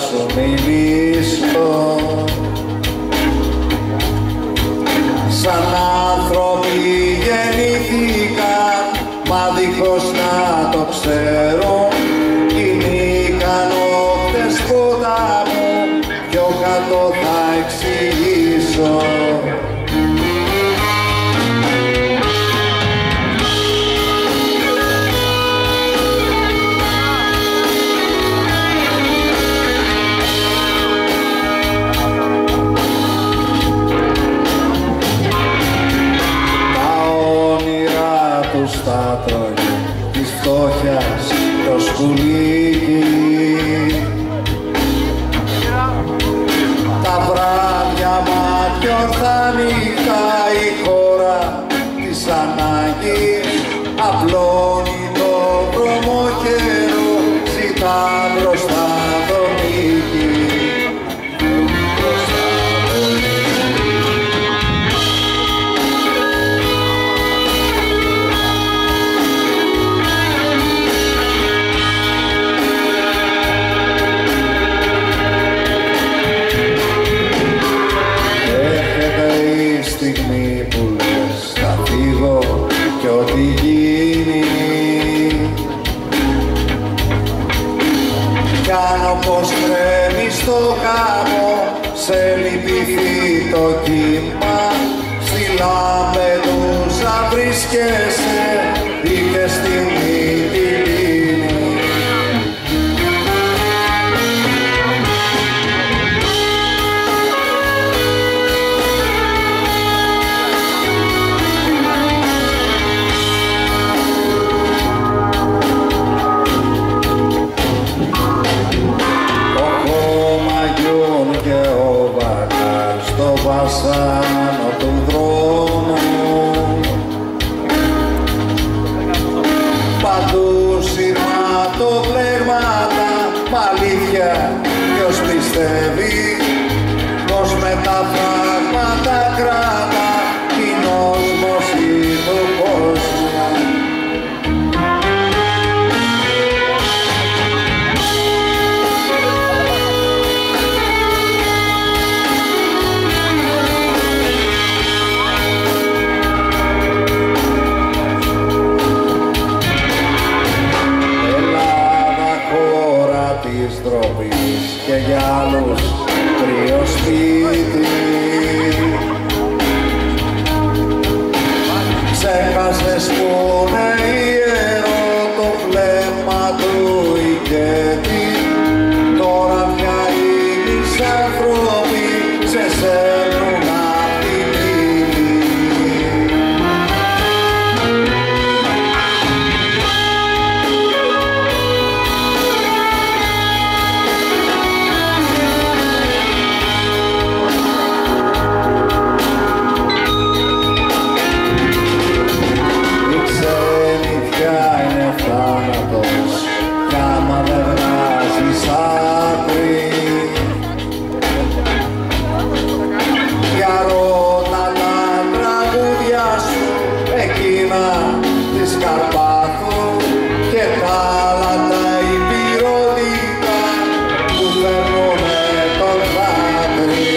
σου μιλήσω. Σαν άνθρωποι γεννήθηκαν, μα δίχως να το ξέρουν, κινήκαν όχτες ποτάμου, πιο κάτω θα εξηγήσω. Στα τρόγια της φτώχειας το σκουλίκι, τα βράδια μάτια ορθά νύχτα, η χώρα της ανάγκης απλώνει το βρωμοκέρο, ζητά μπροστά το νίκη. Στιγμή που λες θα φύγω κι ό,τι γίνει, κάνω πως τρέμει στο γάμο, σε λυπηθεί το κύμα, στη Λαμπεντούζα βρίσκεσαι ή και στη Μυτιλήνη. Βασάνο του δρόμου, παντού σειρματοπλέγματα, μ' αλήθεια ποιος πιστεύει πως με τα φράγματα κράτα την όσμωση του κόσμου. Της ντροπής και για άλλους κρύο σπίτι, ξέχασες που είναι ιερό το βλέμμα του ηγέτη, τώρα πια οι άνθρωποι σε σέρνουν απ' την πύλη. Της Καρπάθου και τα άλλα τα υπηρετικά που φέρνουνε τον δάκρυ.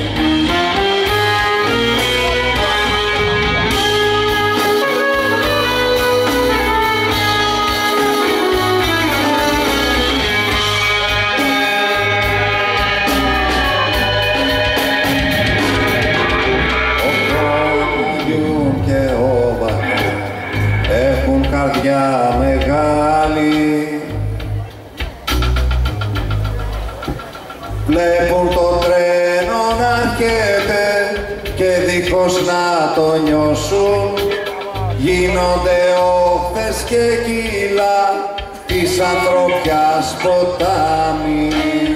Καρδιά μεγάλη, βλέπουν το τρένο να έρχεται και δίχως να το νιώσουν γίνονται όχθες και κύλα της ανθρωπιάς ποτάμι.